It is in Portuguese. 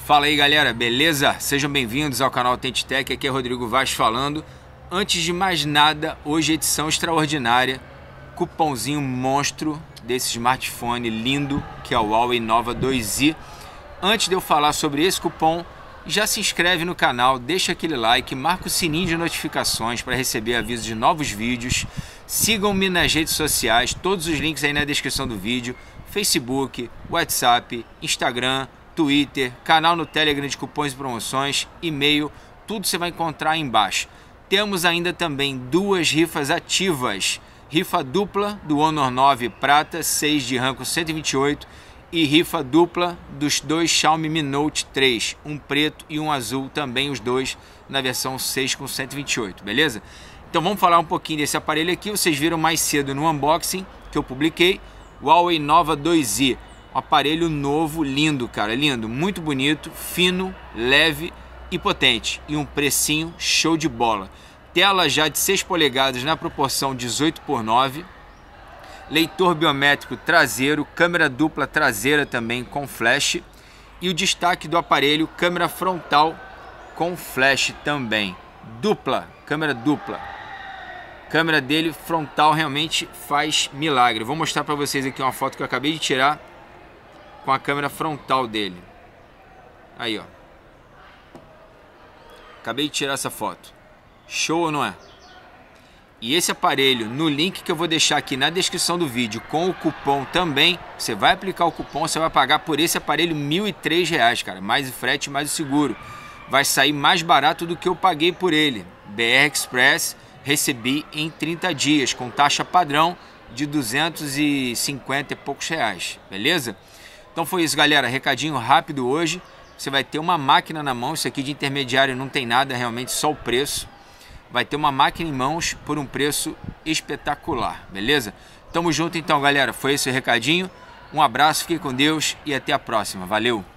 Fala aí galera, beleza? Sejam bem-vindos ao canal Tentitec, aqui é Rodrigo Vaz falando. Antes de mais nada, hoje edição extraordinária, cupomzinho monstro desse smartphone lindo que é o Huawei Nova 2i. Antes de eu falar sobre esse cupom, já se inscreve no canal, deixa aquele like, marca o sininho de notificações para receber avisos de novos vídeos. Sigam-me nas redes sociais, todos os links aí na descrição do vídeo: Facebook, WhatsApp, Instagram, Twitter, canal no Telegram de cupons e promoções, e-mail, tudo você vai encontrar aí embaixo. Temos ainda também duas rifas ativas: rifa dupla do Honor 9 Prata 6 de RAM com 128 e rifa dupla dos dois Xiaomi Mi Note 3, um preto e um azul, também os dois na versão 6 com 128, beleza? Então vamos falar um pouquinho desse aparelho aqui. Vocês viram mais cedo no unboxing que eu publiquei, o Huawei Nova 2i. Um aparelho novo, lindo, cara, lindo, muito bonito, fino, leve e potente. E um precinho show de bola. Tela já de 6 polegadas na proporção 18:9. Leitor biométrico traseiro, câmera dupla traseira também com flash. E o destaque do aparelho, câmera frontal com flash também. Dupla, câmera dupla. A câmera dele frontal realmente faz milagre. Vou mostrar para vocês aqui uma foto que eu acabei de tirar com a câmera frontal dele. Aí, ó. Acabei de tirar essa foto. Show ou não é? E esse aparelho, no link que eu vou deixar aqui na descrição do vídeo, com o cupom também, você vai aplicar o cupom, você vai pagar por esse aparelho R$ 1.003, cara. Mais o frete, mais o seguro. Vai sair mais barato do que eu paguei por ele. BR Express, recebi em 30 dias, com taxa padrão de 250 e poucos reais, beleza? Então foi isso, galera, recadinho rápido hoje. Você vai ter uma máquina na mão, isso aqui de intermediário não tem nada, realmente só o preço. Vai ter uma máquina em mãos por um preço espetacular, beleza? Tamo junto então, galera, foi esse o recadinho. Um abraço, fique com Deus e até a próxima, valeu!